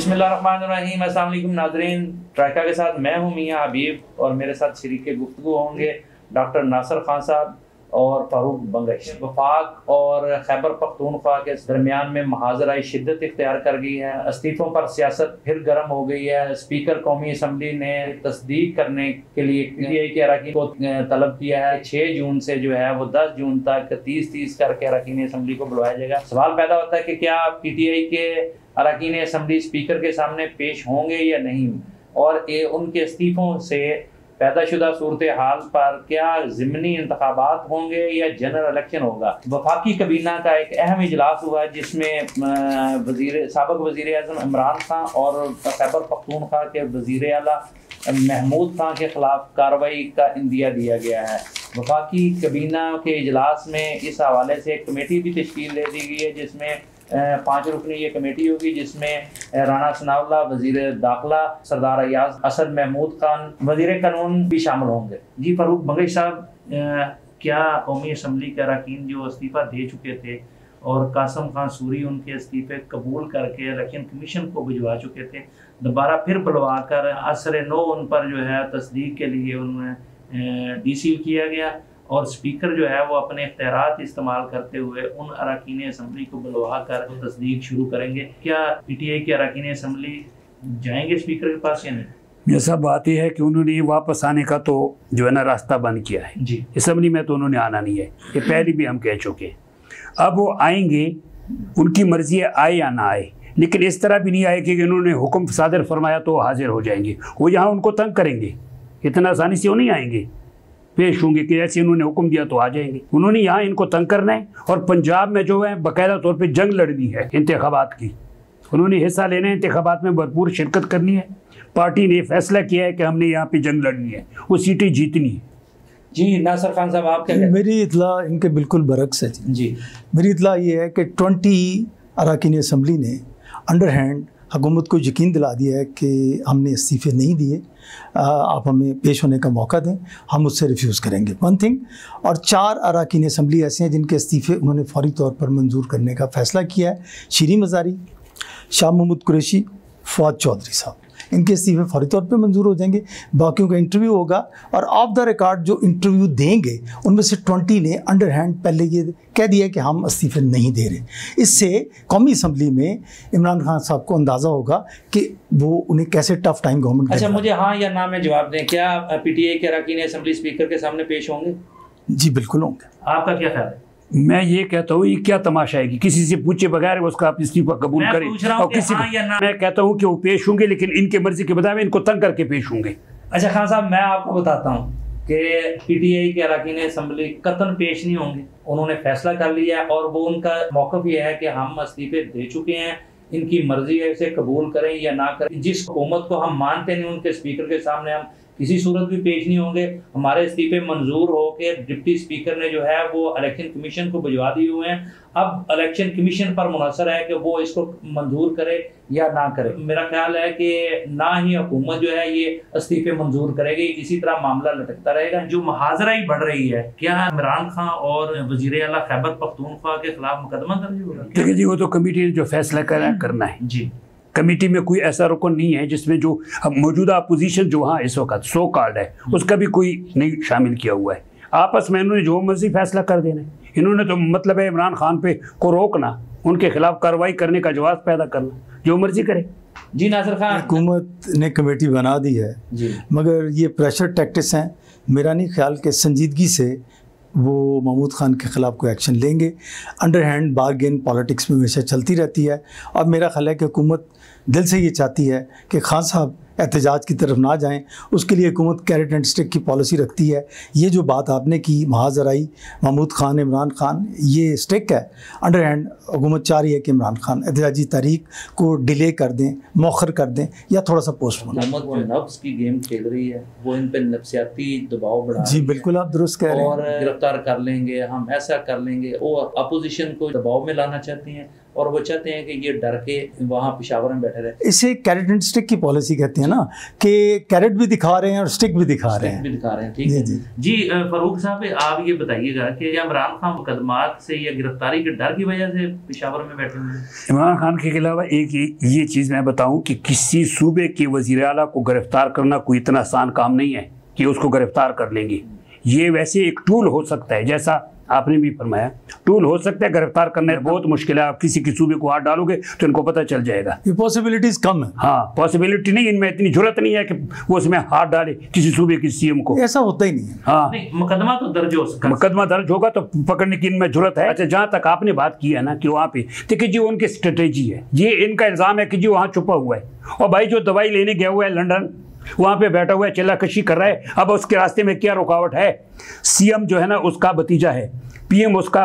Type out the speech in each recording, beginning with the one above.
बिस्मिल्लाहिर्रहमानिर्रहीम। अस्सलाम वालेकुम नाज़रीन, ट्रैका के साथ मैं हूं मियां हबीब और मेरे साथ शरीक गुफ्तगू होंगे डॉक्टर नासिर खान साहब और फारूक बंगश। वफाक और खैबर पख्तूनख्वा के दरमियान में महाजराई शिद्दत इख्तियार कर गई है। इस्तीफ़ों पर सियासत फिर गर्म हो गई है। स्पीकर कौमी असम्बली ने तस्दीक करने के लिए PTI के अरकान को तलब किया है। 6 जून से जो है वो 10 जून तक 30-30 करके अरकान असम्बली को बुलवाया जाएगा। सवाल पैदा होता है कि क्या PTI के अरकान असम्बली स्पीकर के सामने पेश होंगे या नहीं, और उनके इस्तीफ़ों से पैदाशुदा सूरत हाल पर क्या ज़िमनी इंतखाबात होंगे या जनरल इलेक्शन होगा। वफाकी कबीना का एक अहम इजलास हुआ जिसमें साबिक़ वज़ीर आज़म इमरान खान और खैबर पख्तूनख्वा के वज़ीर आला महमूद खान के ख़िलाफ़ कार्रवाई का इंदिया दिया गया है। वफाकी कबीना के इजलास में इस हवाले से एक कमेटी भी तश्कील दे दी गई है जिसमें 5 रुकनी ये कमेटी होगी, जिसमें राना सनाउल्लाह वज़ीर दाखिला, सरदार अयाज असद महमूद खान वज़ीर कानून भी शामिल होंगे। जी फारूक बंगश साहब, क्या कौमी असम्बली के अरकान जो इस्तीफ़ा दे चुके थे और कासम खान सूरी उनके इस्तीफ़े कबूल करके इलेक्शन कमीशन को भिजवा चुके थे, दोबारा फिर बुलवा कर असर नो उन पर जो है तस्दीक के लिए उन्हें डीसील किया गया और स्पीकर जो है वो अपने इख्तियारात इस्तेमाल करते हुए उन अरकान असम्बली को बुलवा कर तस्दीक शुरू करेंगे। क्या PTI के अरकान असम्बली जाएंगे स्पीकर के पास या नहीं? ये सब बात यह है कि उन्होंने वापस आने का तो जो है ना रास्ता बंद किया है जी। असम्बली में तो उन्होंने आना नहीं है, ये पहले भी हम कह चुके हैं। अब वो आएंगे, उनकी मर्जी है आए या ना आए, लेकिन इस तरह भी नहीं आए कि उन्होंने हुक्म सादर फरमाया तो हाजिर हो जाएंगे। वो यहाँ उनको तंग करेंगे, इतना आसानी से वो नहीं आएंगे, पेश होंगे कि ऐसे उन्होंने हुक्म दिया तो आ जाएंगे। उन्होंने यहाँ इनको तंग करना है और पंजाब में जो है बाकायदा तौर पे जंग लड़नी है इंतखाबात की। उन्होंने हिस्सा लेना है, इंतखाबात में भरपूर शिरकत करनी है। पार्टी ने फैसला किया है कि हमने यहाँ पे जंग लड़नी है, वो सीटें जीतनी है। जी नासिर खान साहब, आप क्या कहते हैं? मेरी इतला इनके बिल्कुल बरक्स है जी। मेरी इतला ये है कि 20 अरकान असम्बली ने अंडर हैंड हुकूमत को यकीन दिला दिया है कि हमने इस्तीफ़े नहीं दिए, आप हमें पेश होने का मौका दें, हम उससे रिफ्यूज़ करेंगे। 1 थिंग। और 4 अरकान असम्बली ऐसे हैं जिनके इस्तीफ़े उन्होंने फौरी तौर पर मंजूर करने का फ़ैसला किया है। शीरी मज़ारी, शाह महमूद कुरैशी, फवाद चौधरी साहब, इनके इस्तीफ़े फौरी तौर पे मंजूर हो जाएंगे। बाकियों का इंटरव्यू होगा और ऑफ द रिकॉर्ड जो इंटरव्यू देंगे उनमें से 20 ने अंडर हैंड पहले ये कह दिया कि हम इस्तीफ़े नहीं दे रहे। इससे कौमी असम्बली में इमरान खान साहब को अंदाज़ा होगा कि वो उन्हें कैसे टफ टाइम गवर्नमेंट। अच्छा, मुझे हाँ या ना में जवाब दें, क्या PTI के अरकान असम्बली स्पीकर के सामने पेश होंगे? जी बिल्कुल होंगे। आपका क्या ख्याल है? मैं ये कहता हूँ, ये क्या तमाशा है कि किसी से पूछे बगैर उसका आप इस्तीफा कबूल करें और किसी हाँ या ना? मैं कहता हूँ कि वो पेश होंगे, लेकिन इनके मर्जी के बजाय इनको तंग करके पेश होंगे। अच्छा खान साहब, मैं आपको बताता हूँ कि PTI के अरकान असम्बली कतन पेश नहीं होंगे। उन्होंने फैसला कर लिया है और वो उनका मौक़िफ़ ये है कि हम इस्तीफे दे चुके हैं, इनकी मर्जी है इसे कबूल करें या ना करें। जिस हुकूमत को हम मानते नहीं उनके स्पीकर के सामने हम किसी सूरत भी पेश नहीं होंगे। हमारे इस्तीफे मंजूर हो के डिप्टी स्पीकर ने जो है वो इलेक्शन कमीशन को भिजवा दिए हुए हैं। अब इलेक्शन कमीशन पर मुनहसर है कि वो इसको मंजूर करे या ना करे। मेरा ख्याल है कि ना ही हुकूमत जो है ये इस्तीफे मंजूर करेगी, इसी तरह मामला लटकता रहेगा। जो मुहाजराई बढ़ रही है, क्या इमरान खान और वज़ीर आला खैबर पख्तूनख्वा के खिलाफ मुकदमा दर्ज होगा? देखिए जी, वो तो कमेटी ने जो फैसला करना है जी। कमेटी में कोई ऐसा रुकन नहीं है जिसमें जो मौजूदा अपोजिशन जो वहाँ इस वक्त सो कॉल्ड है उसका भी कोई नहीं शामिल किया हुआ है। आपस में इन्होंने जो मर्जी फैसला कर देना है। इन्होंने तो मतलब है इमरान खान पे को रोकना, उनके खिलाफ कार्रवाई करने का जवाब पैदा करना, जो मर्जी करे। जी नासिर खान, हुकूमत ने कमेटी बना दी है जी, मगर ये प्रेशर टैक्टिक्स हैं। मेरा नहीं ख्याल कि संजीदगी से वो महमूद खान के ख़िलाफ़ कोई एक्शन लेंगे। अंडर हैंड बारगेन पॉलिटिक्स में हमेशा चलती रहती है और मेरा ख्याल है कि हुकूमत दिल से ये चाहती है कि खान साहब एहतजाज की तरफ ना जाएं। उसके लिए हुकूमत कैरेट एंड स्टिक की पॉलिसी रखती है। ये जो बात आपने की महाजराई महमूद खान इमरान खान, ये स्टिक है। अंडर हैंड हुकूमत चाह रही है कि इमरान खान एहतजाजी तारीख को डिले कर दें, मौखर कर दें या थोड़ा सा पोस्टपोन। हुकूमत जो नफ्स की गेम खेल रही है वो इन पर नफ्सियाती दबाव बढ़ा जी बिल्कुल, आप दुरुस्त कह रहे हैं। और गिरफ्तार कर लेंगे, हम ऐसा कर लेंगे, वो अपोजिशन को दबाव में लाना चाहती हैं। और वो चाहते हैं कि ये डर के वहाँ पेशावर में बैठे रहे। इसे कैरेट एंड स्टिक की पॉलिसी कहते हैं ना, कि कैरेट भी दिखा रहे हैं और स्टिक भी दिखा रहे हैं। ठीक है जी। फारूक साहब, आप ये बताइएगा कि इमरान खान मुकदमात से या गिरफ्तारी के डर की वजह से पेशावर में बैठे हुए हैं? इमरान खान के अलावा एक ये चीज़ मैं बताऊं कि किसी सूबे के वज़ीर आला को गिरफ्तार करना कोई इतना आसान काम नहीं है कि उसको गिरफ्तार कर लेंगे। ये वैसे एक टूल हो सकता है, जैसा आपने भी फरमाया, टूल हो सकता है। गिरफ्तार करना बहुत मुश्किल है। आप किसी की सूबे को हाथ डालोगे तो इनको पता चल जाएगा। ये पॉसिबिलिटीज कम है। हाँ, पॉसिबिलिटी नहीं, इनमें इतनी जरूरत नहीं है कि वो उसमें हाथ डाले किसी सूबे की सीएम को। ऐसा होता ही नहीं है। हाँ, मुकदमा तो दर्ज हो सकता है, मुकदमा दर्ज होगा तो पकड़ने की इनमें जरूरत है। अच्छा, जहाँ तक आपने बात की है ना कि वहाँ पे देखिए जी उनकी स्ट्रेटेजी है, ये इनका इल्ज़ाम है कि जी वहाँ छुपा हुआ है, और भाई जो दवाई लेने गया हुआ है लंदन, वहाँ पे बैठा हुआ है, चिल्लाकशी कर रहा है। अब उसके रास्ते में क्या रुकावट है? सीएम जो है ना उसका भतीजा है, पीएम उसका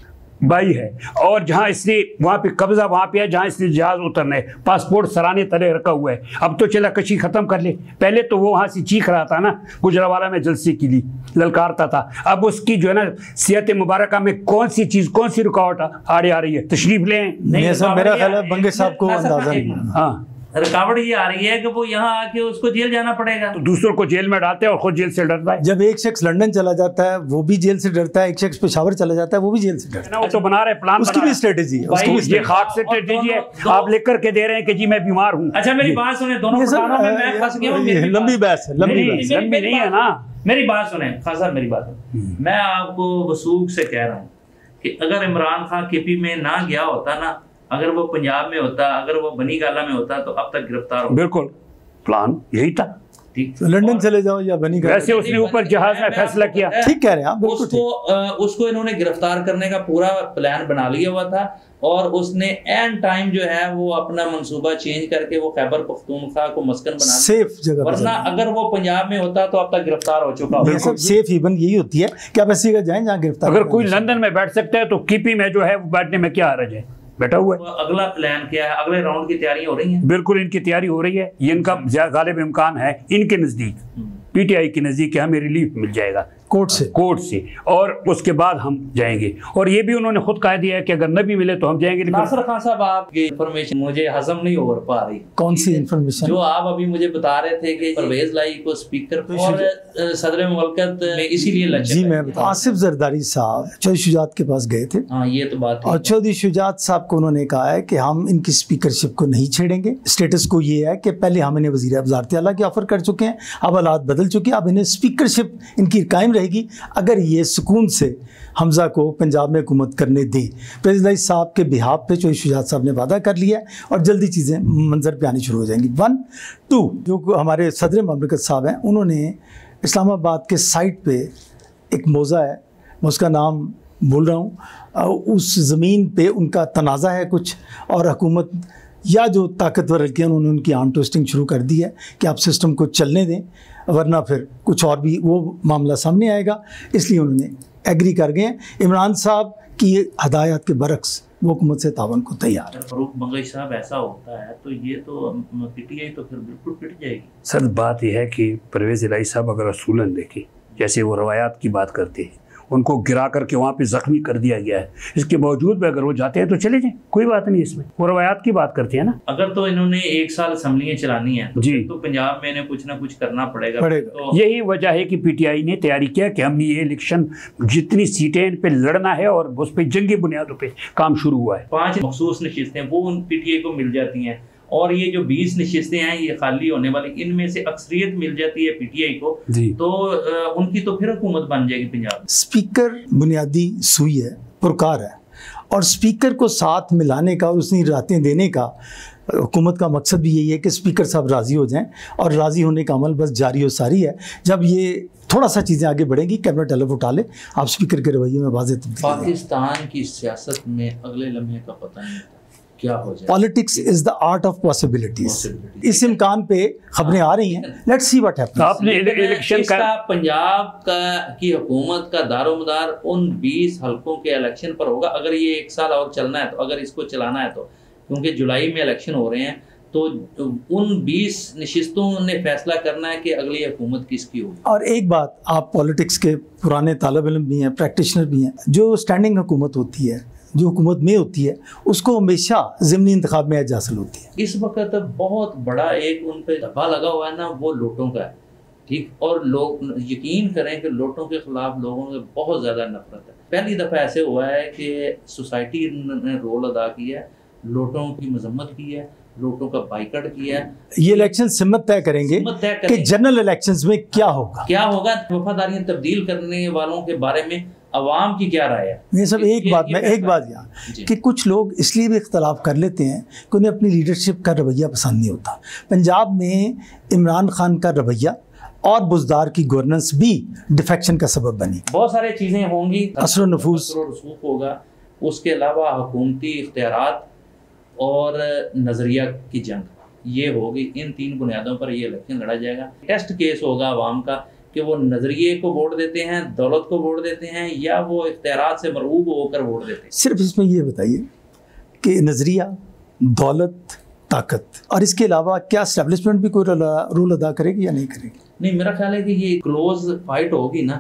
भाई है, और जहाँ इसने वहाँ पे कब्जा वहाँ पे है जहाँ इसने जहाज उतरना है, पासपोर्ट सराने तले रखा हुआ है। अब तो चिल्लाकशी खत्म कर ले। पहले तो वो वहाँ से चीख रहा था ना, गुजरावाला में जलसे के लिए ललकारता था। अब उसकी जो है ना सेहत मुबारक में कौन सी चीज़, कौन सी रुकावट आड़े आ रही है? तशरीफ लें। मेरा ख्याल है बंगे साहब को अंदाजा नहीं। हाँ, रुकावट ये आ रही है कि वो यहाँ आके उसको जेल जाना पड़ेगा, तो दूसरों को जेल में डालते हैं और खुद जेल से डरता है। जब एक शख्स लंदन चला जाता है वो भी जेल से डरता है, एक शख्स पेशावर चला जाता है वो भी जेल से डरता है। वो तो बना रहे प्लान, उसकी भी स्ट्रेटेजी है, उसकी भी ये खाक से स्ट्रेटेजी है। आप लिख करके दे रहे हैं कि जी मैं बीमार हूँ। अच्छा, मेरी बात सुने, दोनों प्लानों में मैं फंस गया हूँ। लंबी बहस है, लंबी नहीं है ना। मेरी बात सुने खान साहब, मेरी बात सुने। मैं आपको वसूख से कह रहा हूँ कि अगर इमरान खान केपी में ना गया होता ना, अगर वो पंजाब में होता, अगर वो बनी गाला में होता तो अब तक गिरफ्तार होता। बिल्कुल, प्लान यही था। ठीक, तो लंदन चले जाओ या बनी गाला। वैसे उसने ऊपर जहाज में फैसला किया। ठीक कह रहे हैं आप, उसको इन्होंने गिरफ्तार करने का पूरा प्लान बना लिया हुआ था, और उसने एंड टाइम जो है वो अपना मंसूबा चेंज करके वो खैबर पख्तूनख्वा को मस्कन बना सेफ जगह। वरना अगर वो पंजाब में होता तो अब तक गिरफ्तार हो चुका होता। सब सेफ इवन यही होती है कि आप ऐसी जगह जाएं जहाँ गिरफ्तार। अगर कोई लंदन में बैठ सकता है तो केपी में जो है वो बैठने में क्या हर्ज है? बैठा हुआ है। अगला प्लान क्या है? अगले राउंड की तैयारी हो रही है? बिल्कुल इनकी तैयारी हो रही है। ये इनका गालिब इम्कान है इनके नज़दीक, पीटीआई के नज़दीक कि हमें रिलीफ मिल जाएगा कोर्ट से, और उसके बाद हम जाएंगे। और ये भी उन्होंने खुद कह दिया है कि अगर न भी मिले तो हम जाएंगे। नासिर खान साहब, आपकी इन्फॉर्मेशन मुझे हजम नहीं हो पा रही। कौन सी इन्फॉर्मेशन? जो आप अभी मुझे बता रहे थे कि परवेज लाई को स्पीकर और सदर मुमलकत में इसीलिए लचे। जी मैं बता, आसिफ जरदारी साहब चौधरी शुजात के पास गए थे। हाँ, ये तो बात है। और चौधरी शुजात साहब को उन्होंने कहा है कि हम इनकी स्पीकरशिप को नहीं छेड़ेंगे। स्टेटस को ये है कि पहले हम इन्हें वज़ीर वज़ारत आला की ऑफर कर चुके हैं, अब हालात बदल चुके हैं, अब इन्हें स्पीकरशिप इनकी कायम रहेगी अगर ये सुकून से हमजा को पंजाब में हुकूमत करने दें। प्रेसिडेंट साहब के बिहाफ पे चौधरी शुजात साहब ने वादा कर लिया है और जल्दी चीज़ें मंजर पे आनी शुरू हो जाएंगी। 1 2 जो हमारे सदर ममलकत साहब हैं, उन्होंने इस्लामाबाद के साइट पे एक मौज़ा है, मैं उसका नाम बोल रहा हूँ, उस ज़मीन पे उनका तनाज़ा है कुछ, और हुकूमत या जो ताकतवर हल्के हैं उन्होंने उनकी आर्म ट्विस्टिंग शुरू कर दी है कि आप सिस्टम को चलने दें, वरना फिर कुछ और भी वो मामला सामने आएगा। इसलिए उन्होंने एग्री कर गए हैं। इमरान साहब की हदायत के बरक्स वो हुकूमत से तावन को तैयार है। फारूक बंगश साहब, ऐसा होता है तो ये तो पीटीआई तो फिर बिल्कुल पिट जाएगी। सर बात यह है कि परवेज़ इलाही साहब अगर रसूलन देखें, जैसे वो रवायात की बात करते हैं, उनको गिरा करके वहाँ पे ज़ख्मी कर दिया गया है, इसके बावजूद भी अगर वो जाते हैं तो चले जाएं, कोई बात नहीं इसमें। वो रवायात की बात करते हैं ना। अगर तो इन्होंने 1 साल असम्बलियाँ चलानी है जी, तो पंजाब में इन्हें कुछ ना कुछ करना पड़ेगा। तो यही वजह है कि पीटीआई ने तैयारी किया कि हमने ये इलेक्शन जितनी सीटें इन पे लड़ना है और उस पर जंगी बुनियादों पे काम शुरू हुआ है। 5 मखसूस नशिस्तें वो उन पीटीआई को मिल जाती हैं, और ये जो 20 नशिस्तें हैं ये खाली होने वाली, इनमें से अक्सरियत मिल जाती है पीटीआई को, तो उनकी तो फिर हुकूमत बन जाएगी पंजाब में। स्पीकर बुनियादी सुई है, पुरकार है, और स्पीकर को साथ मिलाने का और उसकी रातें देने का हुकूमत का मकसद भी यही है कि स्पीकर साहब राज़ी हो जाएं, और राज़ी होने का अमल बस जारी और सारी है। जब ये थोड़ा सा चीज़ें आगे बढ़ेंगी, कैबिनेट अलग उठा ले, आप स्पीकर के रवैये में वाज़ेह तब्दीली। पाकिस्तान की सियासत में अगले लम्हे का पता नहीं क्या हो जाए। Politics is the art of possibilities. इस इम्कान पे खबरें आ रही हैं, लेट्स सी व्हाट हैपेंस। आपने इलेक्शन का पंजाब का की हुकूमत का दारोमदार उन 20 हलकों के इलेक्शन पर होगा। अगर ये 1 साल और चलना है तो, अगर इसको चलाना है तो, क्योंकि जुलाई में इलेक्शन हो रहे हैं, तो उन 20 नशिस्तों ने फैसला करना है कि अगली हुकूमत किसकी होगी। और एक बात, आप पॉलिटिक्स के पुराने तालिब इल्म भी हैं, प्रैक्टिशनर भी हैं, जो स्टैंडिंग हुकूमत होती है जो हुकूमत में होती है उसको हमेशा ज़िमनी इंतखाब में एज हासिल होती है। इस वक्त बहुत बड़ा एक उन पे धब्बा लगा हुआ है ना, वो लोटों का है, ठीक। और लोग यकीन करें कि लोटों के खिलाफ लोगों में बहुत ज़्यादा नफरत है। पहली दफ़ा ऐसे हुआ है कि सोसाइटी ने रोल अदा किया है, लोटों की मजम्मत की है, लोटों का बाइकआउट किया है। ये इलेक्शन सिमत तय करेंगे कि जनरल इलेक्शंस में क्या होगा, वफादारियां तब्दील करने वालों के बारे में अवाम की क्या राय है। ये सब एक बात यहाँ कि कुछ लोग इसलिए भी इख्तलाफ कर लेते हैं कि उन्हें अपनी लीडरशिप का रवैया पसंद नहीं होता। पंजाब में इमरान खान का रवैया और बुज़दार की गवर्नेंस भी डिफेक्शन का सबब बनी। बहुत सारी चीज़ें होंगी, असर नफूस होगा, उसके अलावा हुकूमती इख्तियारात और नज़रिया की जंग, ये होगी। इन 3 बुनियादों पर ये इलेक्शन लड़ा जाएगा। टेस्ट केस होगा अवाम का कि वो नज़रिए को वोट देते हैं, दौलत को वोट देते हैं, या वो इख्तियारात से मरऊब होकर वोट देते हैं। सिर्फ इसमें ये बताइए कि नज़रिया, दौलत, ताकत और इसके अलावा क्या एस्टेब्लिशमेंट भी कोई रोल अदा करेगी या नहीं करेगी? नहीं, मेरा ख्याल है कि ये क्लोज फाइट होगी ना,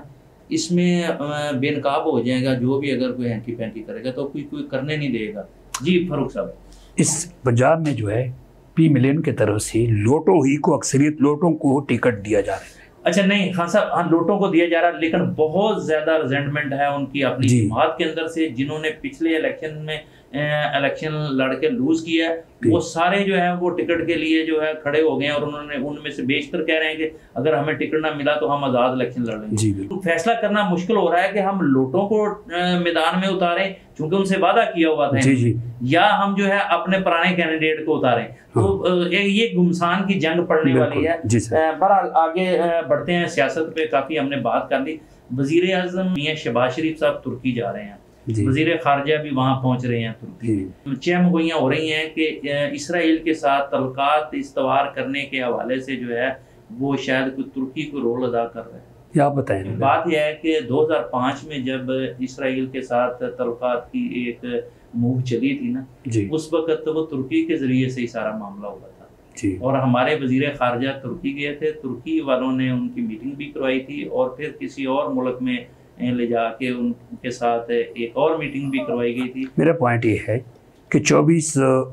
इसमें बेनकाब हो जाएगा। जो भी अगर कोई हैंकी पैंकी करेगा तो कोई करने नहीं देगा। जी फारूक साहब, इस पंजाब में जो है पी मिलियन की तरफ से लोटों ही को, अक्सरियत लोटों को टिकट दिया जा रहा है। अच्छा नहीं खान साहब, हाँ लोटों को दिया जा रहा है, लेकिन बहुत ज्यादा रिजेंटमेंट है उनकी अपनी जमात के अंदर से, जिन्होंने पिछले इलेक्शन में इलेक्शन लड़के लूज किया है। वो सारे जो है वो टिकट के लिए जो है खड़े हो गए हैं, और उन्होंने उनमें से बेशतर कह रहे हैं कि अगर हमें टिकट ना मिला तो हम आज़ाद इलेक्शन लड़ेंगे। तो फैसला करना मुश्किल हो रहा है कि हम लोटों को मैदान में उतारें क्योंकि उनसे वादा किया हुआ था, या हम जो है अपने पुराने कैंडिडेट को उतारें। तो ये गुमसान की जंग पड़ने वाली है। बहरहाल आगे बढ़ते हैं, सियासत पे काफ़ी हमने बात कर ली। वज़ीर आज़म मियां शहबाज शरीफ साहब तुर्की जा रहे हैं, वज़ीर ख़ारजा भी वहाँ पहुँच रहे हैं तुर्की। चहम गोइयाँ हो रही हैं कि इसराइल के साथ तल्क़ात इस्तवार करने के हवाले से जो है वो शायद कोई तुर्की को रोल अदा कर रहे हैं। क्या बताएं? बात यह है कि 2005 में जब इसराइल के साथ तल्क़ात की एक मूव चली थी ना, उस वक़्त तो वो तुर्की के ज़रिए से ही सारा मामला हुआ था। और हमारे वज़ीर ख़ारजा तुर्की गए थे, तुर्की वालों ने उनकी मीटिंग भी करवाई थी, और फिर किसी और मुल्क में ले जाके उनके साथ एक और मीटिंग भी करवाई गई थी। मेरा पॉइंट ये है कि 24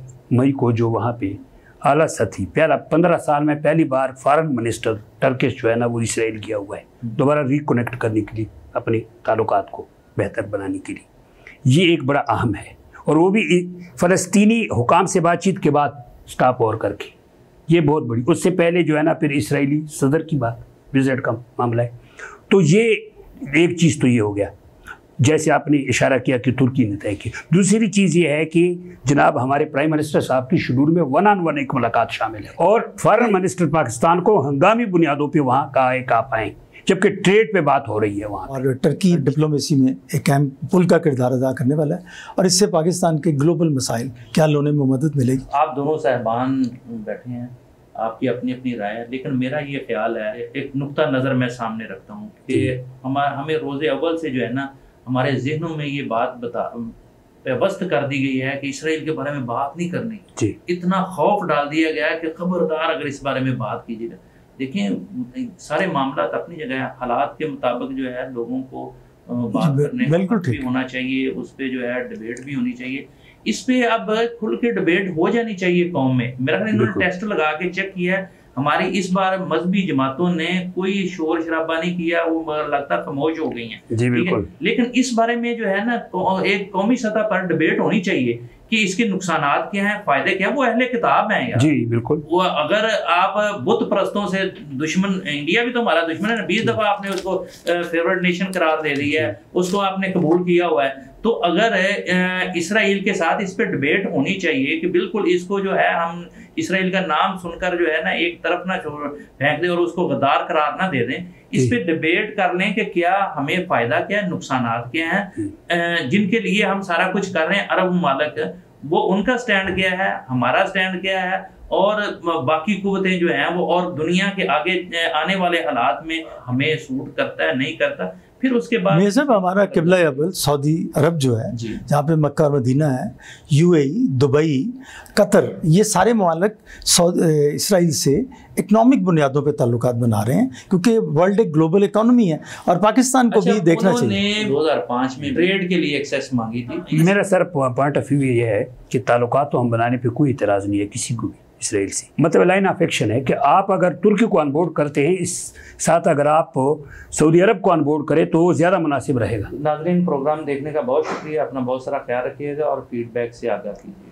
मई को जो वहाँ पे आला सतही पहला 15 साल में पहली बार फॉरेन मिनिस्टर टर्किश जो है ना वो इसराइल गया हुआ है, दोबारा रिकनेक्ट करने के लिए, अपने ताल्लुकात को बेहतर बनाने के लिए। ये एक बड़ा अहम है, और वो भी फ़लस्तीनी हुकाम से बातचीत के बाद स्टॉप ओवर करके, ये बहुत बड़ी। उससे पहले जो है ना फिर इसराइली सदर की बात, विजिट का मामला है। तो ये एक चीज़ तो ये हो गया, जैसे आपने इशारा किया कि तुर्की ने तय की। दूसरी चीज़ ये है कि जनाब हमारे प्राइम मिनिस्टर साहब की शेड्यूल में 1-on-1 एक मुलाकात शामिल है, और फॉरेन मिनिस्टर पाकिस्तान को हंगामी बुनियादों पे वहाँ का पाएँ, जबकि ट्रेड पे बात हो रही है वहाँ। और टर्की डिप्लोमेसी में एक अहम पुल का किरदार अदा करने वाला है, और इससे पाकिस्तान के ग्लोबल मसाइल क्या होने में मदद मिलेगी। आप दोनों साहबान बैठे हैं, आपकी अपनी अपनी राय है, लेकिन मेरा ये ख्याल है, एक नुक्ता नज़र मैं सामने रखता हूँ कि हमें रोज़े अव्वल से जो है ना हमारे जहनों में ये बात व्यवस्थ कर दी गई है कि इसराइल के बारे में बात नहीं करनी। इतना खौफ डाल दिया गया है कि खबरदार अगर इस बारे में बात कीजिएगा। देखिए सारे मामला अपनी जगह, हालात के मुताबिक जो है लोगों को बात करने का भी होना चाहिए, उस पर जो है डिबेट भी होनी चाहिए। इस पे अब खुल के डिबेट हो जानी चाहिए कौम में। मेरा ख्याल इन्होंने टेस्ट लगा के चेक किया है, हमारी इस बार मजहबी जमातों ने कोई शोर शराबा नहीं किया, वो लगता खामोश हो गई हैं। ठीक है, लेकिन इस बारे में जो है ना एक कौमी सतह पर डिबेट होनी चाहिए कि इसके नुकसानात क्या हैं, फायदे क्या हैं। वो अहले किताब हैं यार। जी बिल्कुल। वो अगर आप बुत परस्तों से दुश्मन, इंडिया भी तो हमारा दुश्मन है ना, 20 दफा आपने उसको फेवरेट नेशन करार दे दिया है, उसको आपने कबूल किया हुआ है। तो अगर इसराइल के साथ इस पर डिबेट होनी चाहिए कि बिल्कुल इसको जो है हम इसराइल का नाम सुनकर जो है ना एक तरफ ना फेंक दें और उसको गद्दार करार ना दे दें। इस पे डिबेट कर लें कि क्या हमें फायदा क्या है, नुकसानात क्या हैं, जिनके लिए हम सारा कुछ कर रहे हैं। अरब ममालिक वो उनका स्टैंड क्या है, हमारा स्टैंड क्या है, और बाकी कुव्वतें जो हैं वो, और दुनिया के आगे आने वाले हालात में हमें सूट करता है नहीं करता। फिर उसके बाद मेरे साहब हमारा किबला अव्वल सऊदी अरब जो है, जी। जहाँ पे मक्का और मदीना है, यूएई, दुबई, कतर, ये सारे ममालिक इसराइल से इकनॉमिक बुनियादों पे ताल्लुकात बना रहे हैं, क्योंकि वर्ल्ड एक ग्लोबल इकोनॉमी है और पाकिस्तान को भी देखना चाहिए। 2005 में ट्रेड के लिए एक्सेस मांगी थी। मेरा सर पॉइंट ऑफ व्यू ये है कि ताल्लुकात तो हम बनाने पे कोई इतराज़ नहीं है किसी को भी इसराइल से। मतलब लाइन ऑफ एक्शन है कि आप अगर तुर्की को ऑनबोर्ड करते हैं, इस साथ अगर आप सऊदी अरब को ऑनबोर्ड करें तो ज़्यादा मुनासिब रहेगा। नाज़रीन, प्रोग्राम देखने का बहुत शुक्रिया, अपना बहुत सारा ख्याल रखिएगा और फीडबैक से आगाह कीजिए।